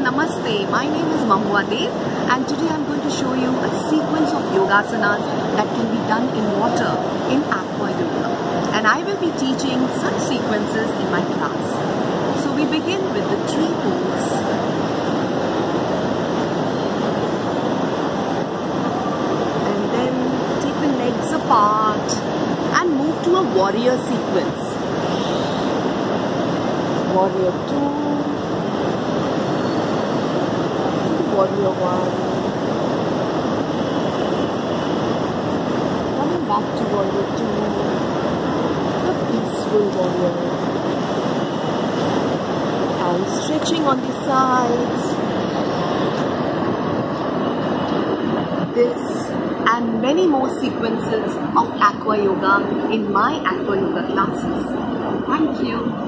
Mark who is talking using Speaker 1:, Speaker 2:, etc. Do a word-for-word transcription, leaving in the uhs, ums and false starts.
Speaker 1: Namaste, my name is Mahua and today I'm going to show you a sequence of Yogasanas that can be done in water in Aqua Yoga. And I will be teaching such sequences in my class. So we begin with the tree pose. And then take the legs apart and move to a warrior sequence. Warrior two. Warrior one. Coming back to warrior two. The peaceful warrior. And stretching on the sides. This and many more sequences of Aqua Yoga in my Aqua Yoga classes. Thank you.